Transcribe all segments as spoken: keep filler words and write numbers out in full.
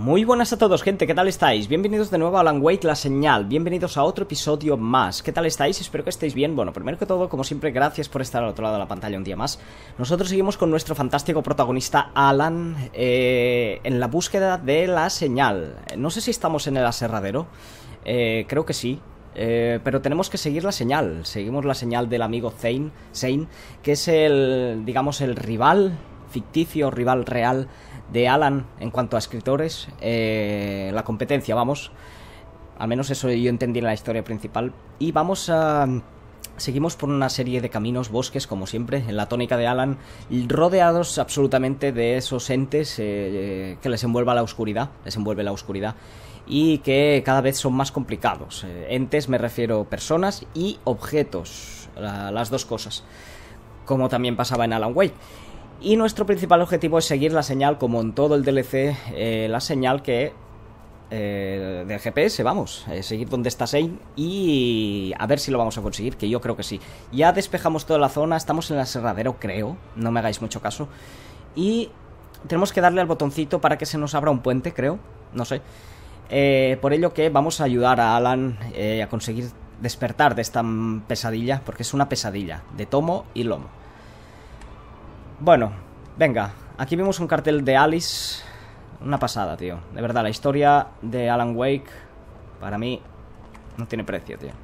Muy buenas a todos, gente, ¿qué tal estáis? Bienvenidos de nuevo a Alan Wake, la señal. Bienvenidos a otro episodio más. ¿Qué tal estáis? Espero que estéis bien. Bueno, primero que todo, como siempre, gracias por estar al otro lado de la pantalla un día más. Nosotros seguimos con nuestro fantástico protagonista Alan eh, en la búsqueda de la señal. No sé si estamos en el aserradero, eh, creo que sí. Eh, pero tenemos que seguir la señal. Seguimos la señal del amigo Zane, Zane, que es el, digamos, el rival ficticio, rival real de Alan en cuanto a escritores, eh, la competencia, vamos, al menos eso yo entendí en la historia principal. Y vamos a... seguimos por una serie de caminos, bosques, como siempre, en la tónica de Alan, rodeados absolutamente de esos entes eh, que les envuelva la oscuridad, les envuelve la oscuridad, y que cada vez son más complicados. Eh, entes me refiero personas y objetos, la, las dos cosas, como también pasaba en Alan Wake. Y nuestro principal objetivo es seguir la señal, como en todo el D L C, eh, la señal que eh, del G P S, vamos, eh, seguir donde está Zane y a ver si lo vamos a conseguir, que yo creo que sí. Ya despejamos toda la zona, estamos en el aserradero, creo, no me hagáis mucho caso. Y tenemos que darle al botoncito para que se nos abra un puente, creo, no sé. Eh, por ello que vamos a ayudar a Alan eh, a conseguir despertar de esta pesadilla, porque es una pesadilla de tomo y lomo. Bueno, venga, aquí vemos un cartel de Alice. Una pasada, tío. De verdad, la historia de Alan Wake para mí no tiene precio, tío.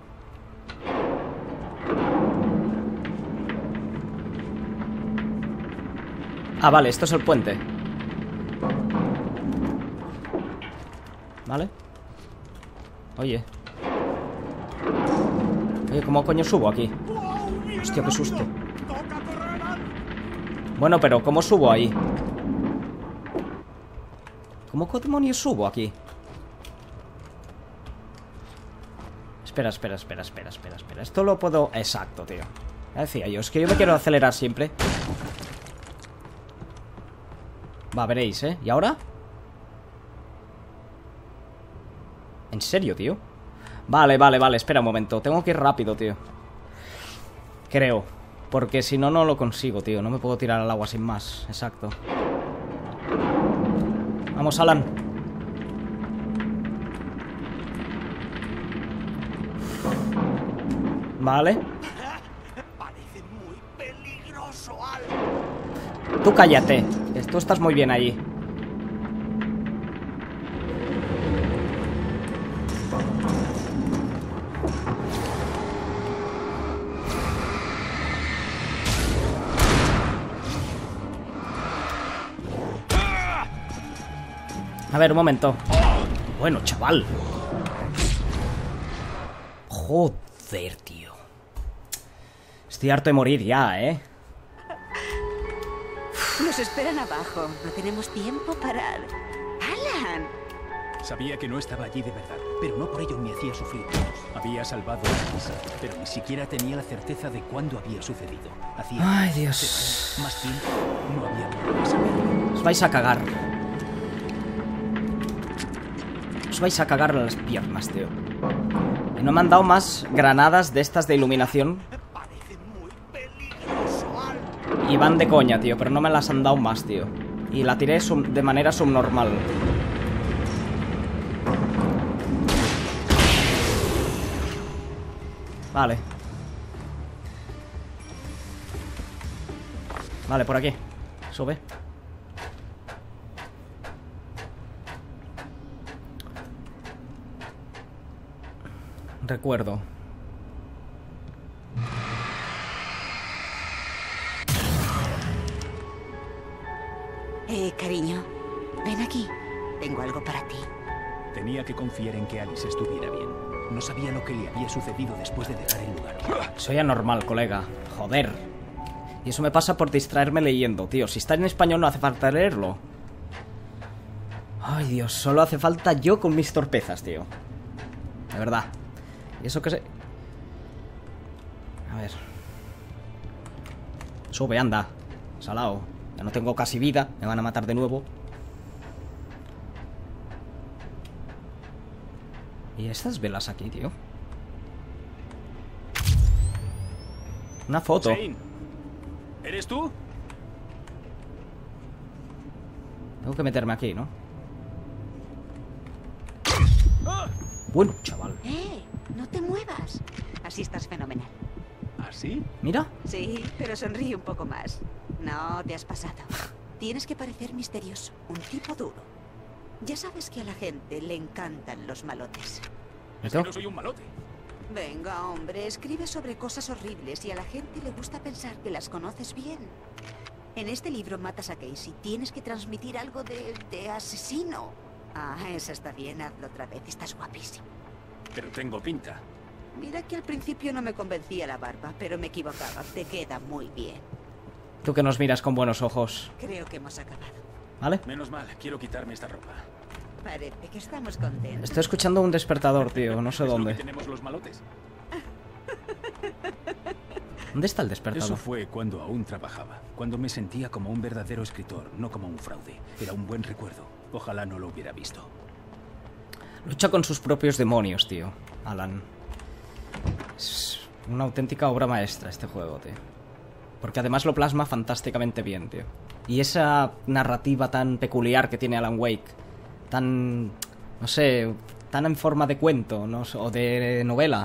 Ah, vale, esto es el puente. Vale. Oye. Oye, ¿cómo coño subo aquí? Hostia, qué susto. Bueno, pero ¿cómo subo ahí? ¿Cómo demonios subo aquí? Espera, espera, espera, espera, espera, espera. Esto lo puedo... Exacto, tío. Ya decía yo, es que yo me quiero acelerar siempre. Va, veréis, ¿eh? ¿Y ahora? ¿En serio, tío? Vale, vale, vale, espera un momento. Tengo que ir rápido, tío. Creo. Porque si no, no lo consigo, tío. No me puedo tirar al agua sin más. Exacto. Vamos, Alan. Vale. Parece muy peligroso, Alan. Tú cállate. Tú estás muy bien allí. A ver, un momento. Bueno, chaval. Joder, tío. Estoy harto de morir ya, ¿eh? Nos esperan abajo. No tenemos tiempo para... ¡Alan! Sabía que no estaba allí de verdad, pero no por ello me hacía sufrir. Había salvado a Alice, pero ni siquiera tenía la certeza de cuándo había sucedido. Hacía... Ay, Dios. Más tiempo. No había modo de saberlo. Os vais a cagar. Os vais a cagar en las piernas, tío. Y no me han dado más granadas de estas de iluminación. Parece muy peligroso, Alan. Y van de coña, tío, pero no me las han dado más, tío. Y la tiré de manera subnormal. Vale. Vale, por aquí. Sube. Recuerdo. Eh, cariño, ven aquí. Tengo algo para ti. Tenía que confiar en que Alice estuviera bien. No sabía lo que le había sucedido después de dejar el lugar. Soy anormal, colega. Joder. Y eso me pasa por distraerme leyendo, tío. Si está en español no hace falta leerlo. Ay, Dios, solo hace falta yo con mis torpezas, tío. De verdad. Y eso que sé... A ver. Sube, anda. Salao. Ya no tengo casi vida. Me van a matar de nuevo. ¿Y estas velas aquí, tío? Una foto. Zane, ¿eres tú? Tengo que meterme aquí, ¿no? Bueno, chaval. ¡Eh! No te muevas. Así estás fenomenal. ¿Así? Mira. Sí, pero sonríe un poco más. No, te has pasado. Tienes que parecer misterioso, un tipo duro. Ya sabes que a la gente le encantan los malotes. Es que no soy un malote. Venga, hombre, escribe sobre cosas horribles y a la gente le gusta pensar que las conoces bien. En este libro matas a Casey. Tienes que transmitir algo de, de asesino. Ah, eso está bien, hazlo otra vez. Estás guapísimo. Pero tengo pinta. Mira que al principio no me convencía la barba, pero me equivocaba. Te queda muy bien. Tú que nos miras con buenos ojos. Creo que hemos acabado. ¿Vale? Menos mal, quiero quitarme esta ropa. Parece que estamos contentos. Estoy escuchando un despertador, tío. No sé ¿Es lo dónde. que tenemos los malotes? ¿Dónde está el despertador? Eso fue cuando aún trabajaba. Cuando me sentía como un verdadero escritor, no como un fraude. Era un buen recuerdo. Ojalá no lo hubiera visto. Lucha con sus propios demonios, tío. Alan. Es una auténtica obra maestra este juego, tío. Porque además lo plasma fantásticamente bien, tío. Y esa narrativa tan peculiar que tiene Alan Wake, tan, no sé, tan en forma de cuento, ¿no? O de novela.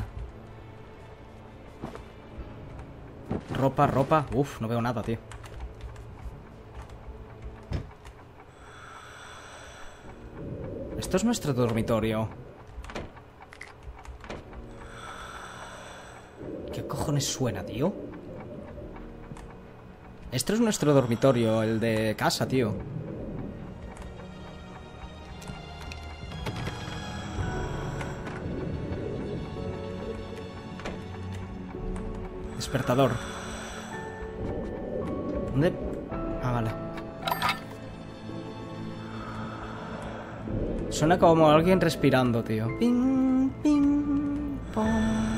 Ropa, ropa. Uf, no veo nada, tío. Esto es nuestro dormitorio. ¿Qué cojones suena, tío? Esto es nuestro dormitorio, el de casa, tío. Despertador. ¿Dónde? Ah, vale. Suena como alguien respirando, tío. Ping, ping, pong.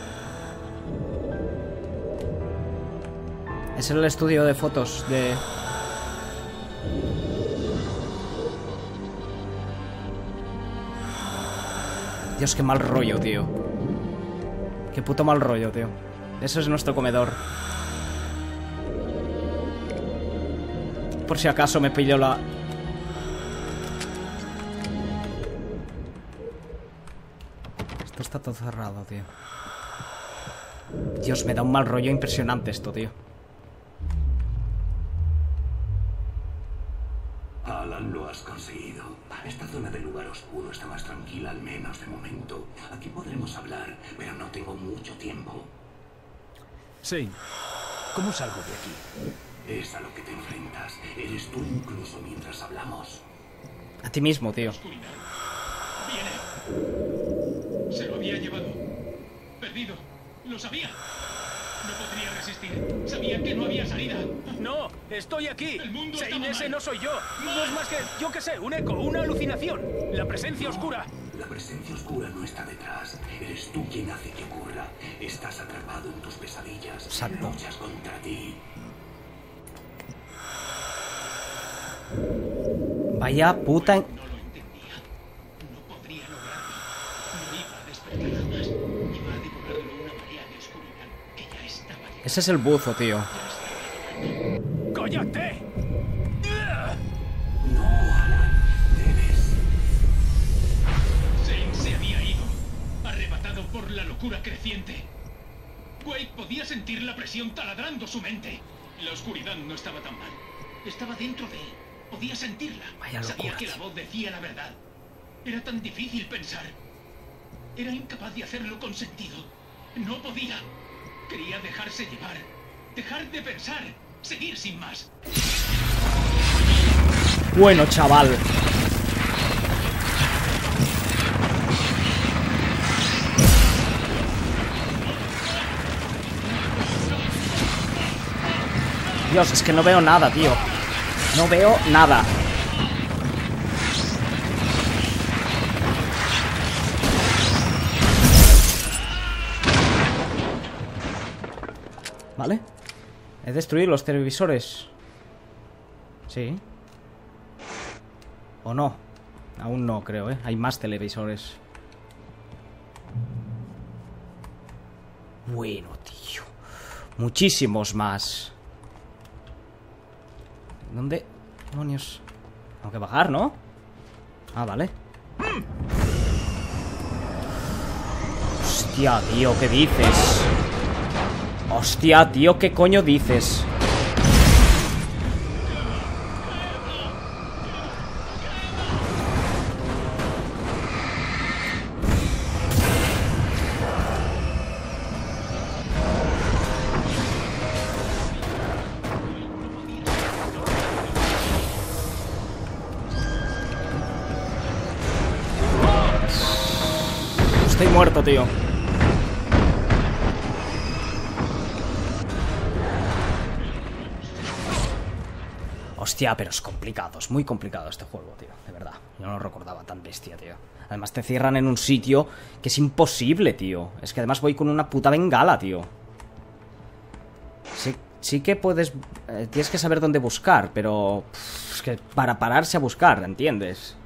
Es el estudio de fotos de... Dios, qué mal rollo, tío. Qué puto mal rollo, tío. Eso es nuestro comedor. Por si acaso me pillo la... Esto está todo cerrado, tío. Dios, me da un mal rollo impresionante esto, tío. Alan, lo has conseguido. Esta zona del lugar oscuro está más tranquila, al menos de momento. Aquí podremos hablar, pero no tengo mucho tiempo. Shane, ¿cómo salgo de aquí? Es a lo que te enfrentas. Eres tú incluso mientras hablamos. A ti mismo, tío. Viene. Se lo había llevado. Perdido. Lo sabía. No podría resistir. Sabía que no había salida. ¡No! ¡Estoy aquí! El mundo Shane, estaba ese mal. no soy yo. No es más que, yo qué sé, un eco, una alucinación. La presencia oscura. La presencia oscura no está detrás. Eres tú quien hace que ocurra. Estás atrapado en tus pesadillas. Exacto. Luchas contra ti. Vaya puta... en- No lo entendía. No podría lograrlo. No iba a despertar jamás. Iba a devorarlo una marea de oscuridad que ya estaba llegando. Ese es el buzo, tío. ¡Cállate! No, Alan. Debes. Shane se había ido, arrebatado por la locura creciente. Wade podía sentir la presión taladrando su mente. La oscuridad no estaba tan mal. Estaba dentro de él. Podía sentirla. Vaya locura, Sabía que la tío. voz decía la verdad. Era tan difícil pensar. Era incapaz de hacerlo con sentido. No podía. Quería dejarse llevar. Dejar de pensar. Seguir sin más. Bueno, chaval. Dios, es que no veo nada, tío. No veo nada. Vale. He destruido los televisores. Sí. ¿O no? Aún no, creo, ¿eh? Hay más televisores. Bueno, tío. Muchísimos más. ¿Dónde? Demonios. Tengo que bajar, ¿no? Ah, vale. Hostia, tío, ¿qué dices? Hostia, tío, ¿qué coño dices? Estoy muerto, tío. Hostia, pero es complicado, es muy complicado este juego, tío, de verdad. Yo no lo recordaba tan bestia, tío. Además te cierran en un sitio que es imposible, tío. Es que además voy con una puta bengala, tío. Sí, sí que puedes... Eh, tienes que saber dónde buscar, pero... Pff, es que para pararse a buscar, ¿entiendes?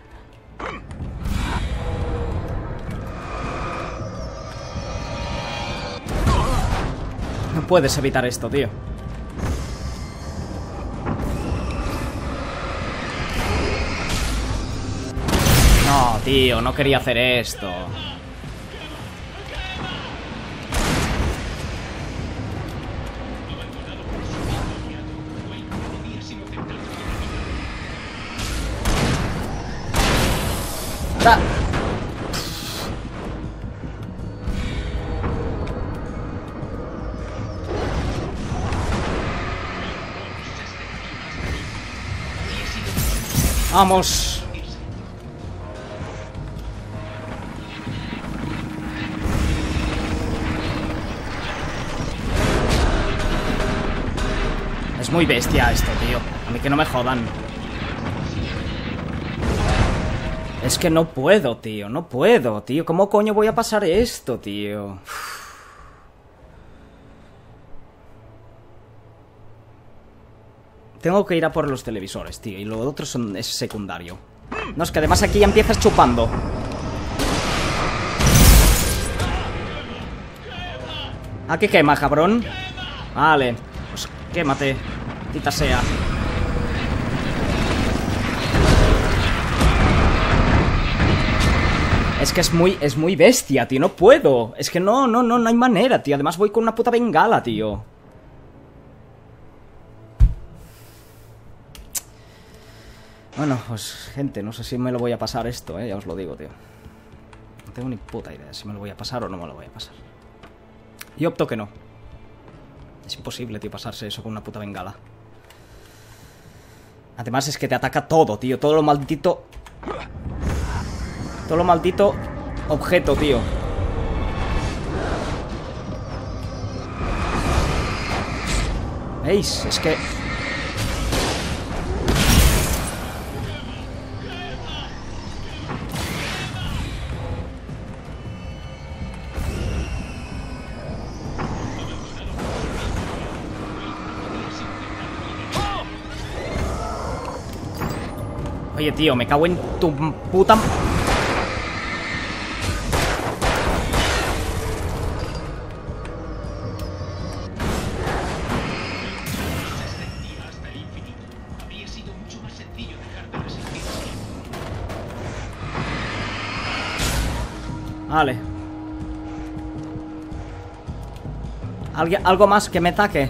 No puedes evitar esto, tío. No, tío, no quería hacer esto. ¡Ah! Vamos. Es muy bestia esto, tío. A mí que no me jodan. Es que no puedo, tío. No puedo, tío. ¿Cómo coño voy a pasar esto, tío? Tengo que ir a por los televisores, tío. Y lo otro son, es secundario. No, es que además aquí ya empiezas chupando. ¿A qué quema, cabrón? Vale. Pues quémate. Tita sea. Es que es muy, es muy bestia, tío. No puedo. Es que no, no, no, no hay manera, tío. Además voy con una puta bengala, tío. Bueno, pues, gente, no sé si me lo voy a pasar esto, eh. Ya os lo digo, tío. No tengo ni puta idea si me lo voy a pasar o no me lo voy a pasar. Yo opto que no. Es imposible, tío, pasarse eso con una puta bengala. Además es que te ataca todo, tío. Todo lo maldito... Todo lo maldito objeto, tío. ¿Veis? Es que... Oye, tío, me cago en tu puta... Vale. ¿Alguien, algo más que me ataque?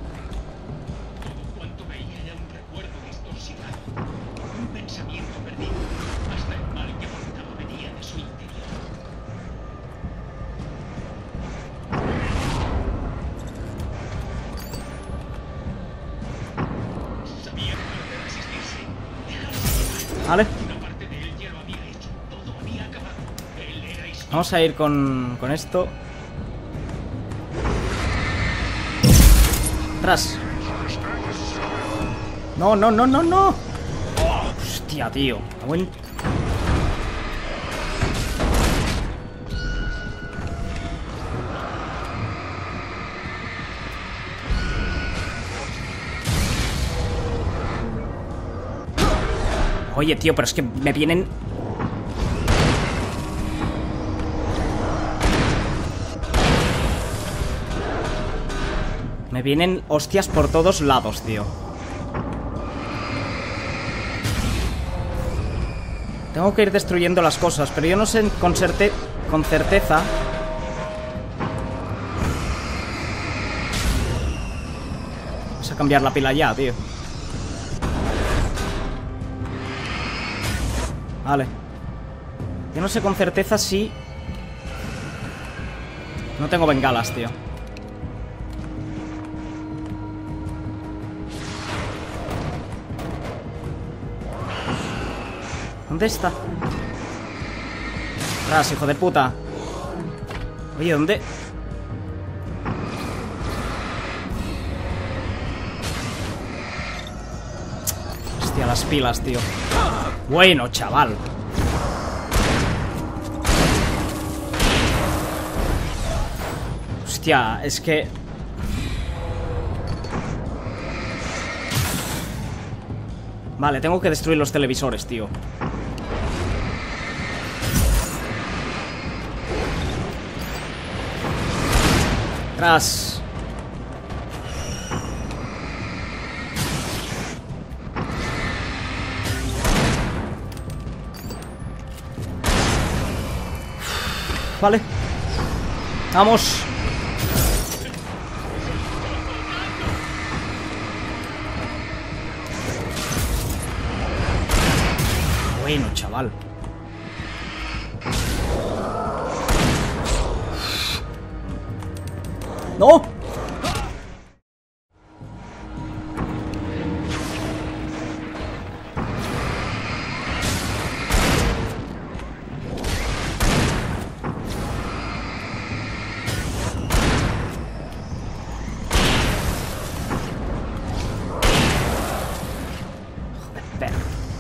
Cuanto veía era un recuerdo distorsionado, un pensamiento perdido, hasta el mal que portaba venía de su interior. Sabía que no de resistirse, dejarse llevar. Vale. Una parte de él ya lo había hecho, todo había acabado. Él era historia. Vamos a ir con, con esto. Atrás. No, no, no, no, no. Hostia, tío. Buen... Oye, tío, pero es que me vienen... Me vienen hostias por todos lados, tío. Tengo que ir destruyendo las cosas, pero yo no sé con, certe con certeza Vamos a cambiar la pila ya, tío. Vale. Yo no sé con certeza si... No tengo bengalas, tío. ¿Dónde está? Tras, hijo de puta. Oye, ¿dónde? Hostia, las pilas, tío. Bueno, chaval. Hostia, es que... Vale, tengo que destruir los televisores, tío. Tras. Vale. Vamos. Bueno, chaval. ¡No! Joder,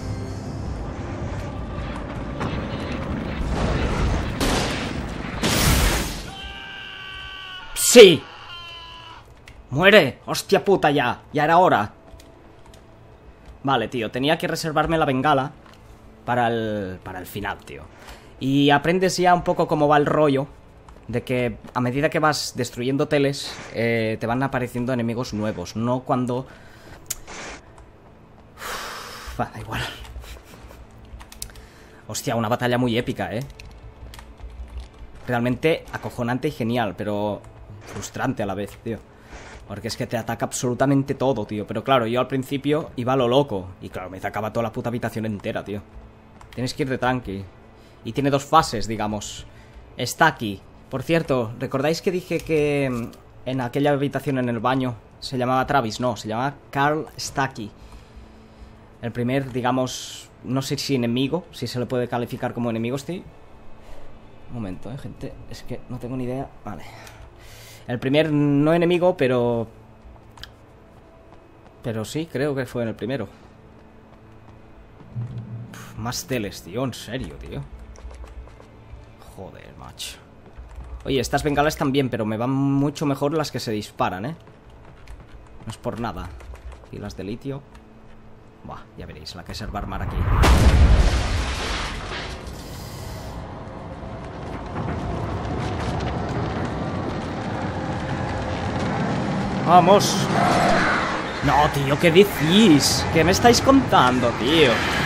¡sí! ¡Muere! ¡Hostia puta ya! Ya era hora. Vale, tío, tenía que reservarme la bengala para el, para el final, tío. Y aprendes ya un poco cómo va el rollo de que a medida que vas destruyendo teles, eh, te van apareciendo enemigos nuevos. No cuando... Uf, va, da igual. Hostia, una batalla muy épica, ¿eh? Realmente acojonante y genial, pero frustrante a la vez, tío. Porque es que te ataca absolutamente todo, tío. Pero claro, yo al principio iba a lo loco. Y claro, me atacaba toda la puta habitación entera, tío. Tienes que ir de tranqui. Y tiene dos fases, digamos. Está aquí. Por cierto, ¿recordáis que dije que en aquella habitación en el baño se llamaba Travis? No, se llamaba Carl Stacky. El primer, digamos, no sé si enemigo, si se le puede calificar como enemigo, estoy... Un momento, eh, gente. Es que no tengo ni idea. Vale. El primer no enemigo, pero... Pero sí, creo que fue en el primero. Uf, más teles, tío. En serio, tío. Joder, macho. Oye, estas bengalas también, pero me van mucho mejor las que se disparan, ¿eh? No es por nada. Pilas de litio. Buah, ya veréis, la que se va a armar aquí. ¡Vamos! No, tío, ¿qué decís? ¿Qué me estáis contando, tío?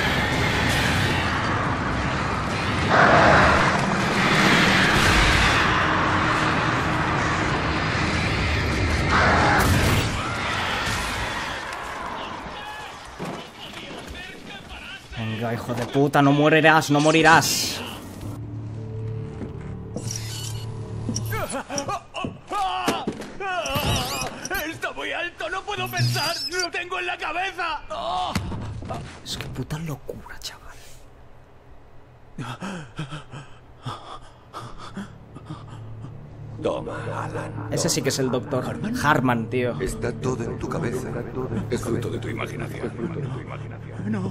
Venga, hijo de puta, no morirás, no morirás. ¡Está muy alto! ¡No puedo pensar! ¡Lo tengo en la cabeza! ¡Oh! Es que puta locura, chaval. Toma, Alan. Ese sí que es el doctor Harman, Harman, tío. Está todo en tu cabeza. Es fruto de tu imaginación. No.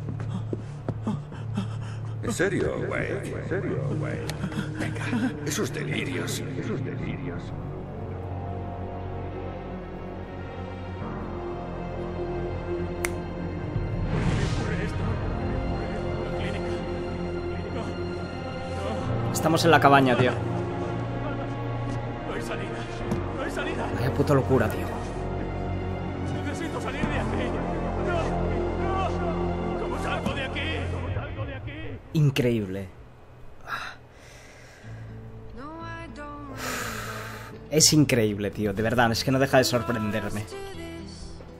¿En serio, güey? ¿En serio, güey? Venga, esos delirios. Esos delirios. Estamos en la cabaña, tío. No hay salida. No hay salida. Vaya puta locura, tío. Necesito salir de aquí. No. No. ¿Cómo salgo de aquí? ¿Cómo salgo de aquí? Increíble. Es increíble, tío. De verdad, es que no deja de sorprenderme.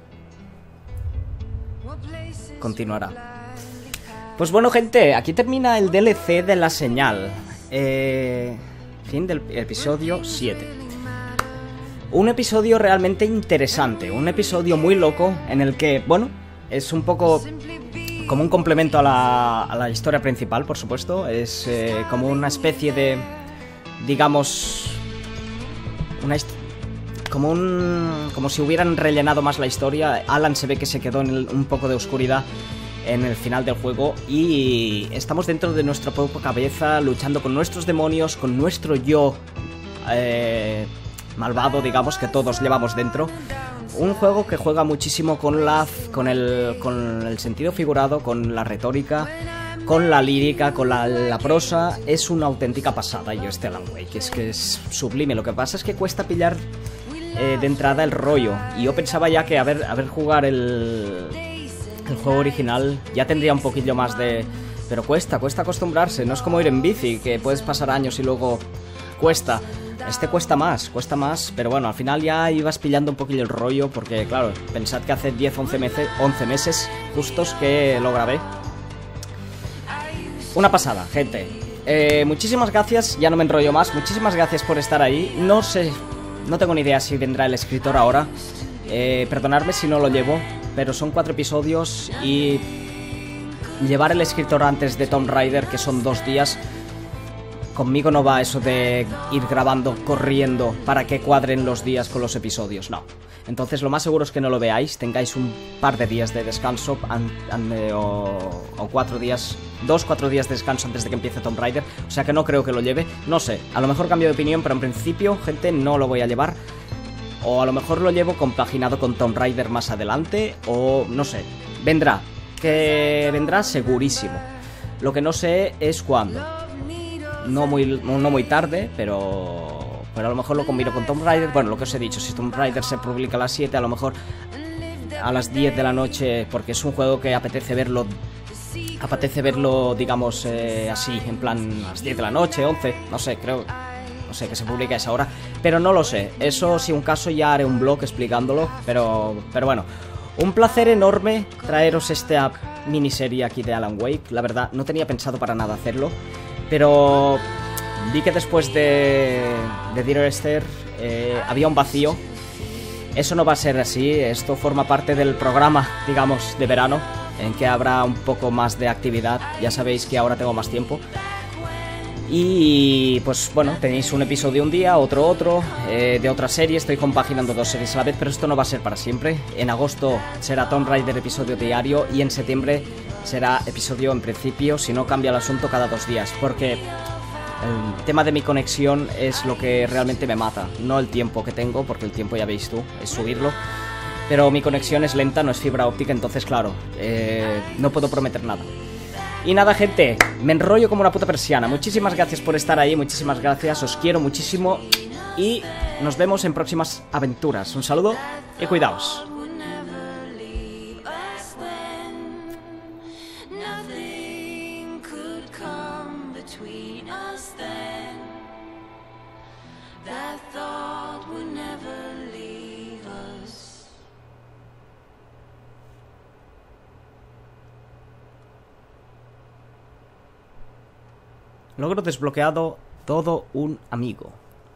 continuará. Pues bueno, gente, aquí termina el D L C de La Señal. Eh, fin del episodio siete. Un episodio realmente interesante, un episodio muy loco en el que, bueno, es un poco como un complemento a la, a la historia principal, por supuesto. Es eh, como una especie de, digamos, una como un como si hubieran rellenado más la historia. Alan se ve que se quedó en el, un poco de oscuridad en el final del juego y estamos dentro de nuestra propia cabeza luchando con nuestros demonios, con nuestro yo eh, malvado, digamos, que todos llevamos dentro. Un juego que juega muchísimo con la con el con el sentido figurado, con la retórica, con la lírica, con la, la prosa. Es una auténtica pasada. Y este Alan Wake es que es sublime. Lo que pasa es que cuesta pillar eh, de entrada el rollo. Y yo pensaba ya que a ver, a ver jugar el el juego original ya tendría un poquillo más de... Pero cuesta, cuesta acostumbrarse. No es como ir en bici, que puedes pasar años y luego cuesta. Este cuesta más, cuesta más, pero bueno, al final ya ibas pillando un poquillo el rollo, porque claro, pensad que hace diez, once meses, once meses justos que lo grabé. Una pasada, gente. Eh, muchísimas gracias, ya no me enrollo más, muchísimas gracias por estar ahí. No sé, no tengo ni idea si vendrá el escritor ahora. Eh, perdonadme si no lo llevo, pero son cuatro episodios y llevar el escritor antes de Tomb Raider, que son dos días... Conmigo no va eso de ir grabando, corriendo, para que cuadren los días con los episodios, no. Entonces lo más seguro es que no lo veáis, tengáis un par de días de descanso an, an, eh, o, o cuatro días, dos, cuatro días de descanso antes de que empiece Tomb Raider. O sea que no creo que lo lleve, no sé, a lo mejor cambio de opinión, pero en principio, gente, no lo voy a llevar. O a lo mejor lo llevo compaginado con Tomb Raider más adelante, o no sé, vendrá, que vendrá segurísimo. Lo que no sé es cuándo. No muy, no muy tarde, pero, pero a lo mejor lo combino con Tomb Raider. Bueno, lo que os he dicho, si Tomb Raider se publica a las siete, a lo mejor a las diez de la noche, porque es un juego que apetece verlo, apetece verlo, digamos, eh, así, en plan a las diez de la noche, once, no sé, creo, no sé, que se publique a esa hora, pero no lo sé. Eso, si un caso, ya haré un blog explicándolo, pero, pero bueno. Un placer enorme traeros esta miniserie aquí de Alan Wake. La verdad, no tenía pensado para nada hacerlo, pero vi que después de, de Dear Esther eh, había un vacío. Eso no va a ser así. Esto forma parte del programa, digamos, de verano, en que habrá un poco más de actividad. Ya sabéis que ahora tengo más tiempo. Y pues bueno, tenéis un episodio un día, otro otro, eh, de otra serie. Estoy compaginando dos series a la vez, pero esto no va a ser para siempre. En agosto será Tomb Raider episodio diario y en septiembre será episodio en principio, si no cambia el asunto, cada dos días. Porque el tema de mi conexión es lo que realmente me mata, no el tiempo que tengo, porque el tiempo ya veis tú, es subirlo. Pero mi conexión es lenta, no es fibra óptica, entonces claro, eh, no puedo prometer nada. Y nada, gente, me enrollo como una puta persiana. Muchísimas gracias por estar ahí, muchísimas gracias, os quiero muchísimo y nos vemos en próximas aventuras. Un saludo y cuidaos. Logro desbloqueado, todo un amigo.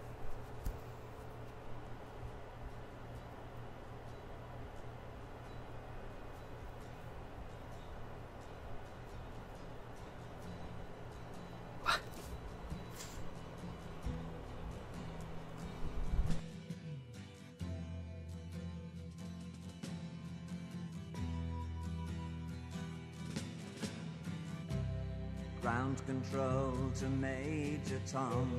Ground control to Major Tom.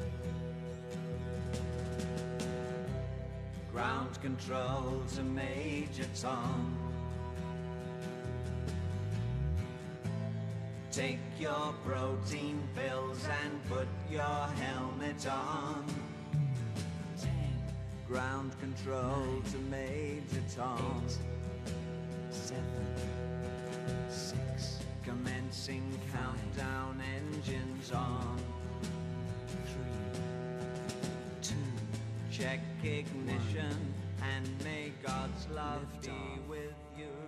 Ground control to Major Tom. Take your protein pills and put your helmet on. Ten. Ground control nine, to Major Tom. Eight, seven, six. Commencing countdown, engines on. Three, two, check ignition, one. And may God's love be with you.